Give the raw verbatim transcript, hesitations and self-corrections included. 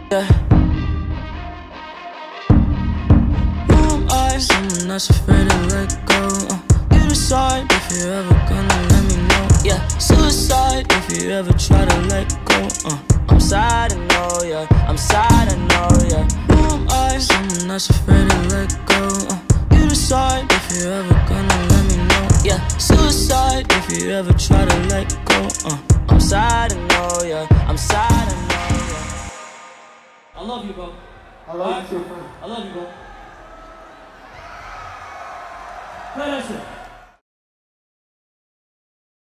Yeah. Who am I? Someone that's afraid to let go. uh, You decide if you're ever gonna let me know. Yeah, suicide if you ever try to let go. uh, I'm sad, I know, yeah. I'm sad, I know, yeah. Who am I? Someone that's afraid to let go. uh, You decide if you're ever gonna let me know. Yeah, suicide if you ever try to let go. uh, I'm sad, I know, yeah. I'm sad, I know, yeah. I love you, bro. I love you too, man. I love you, bro. Play that shit.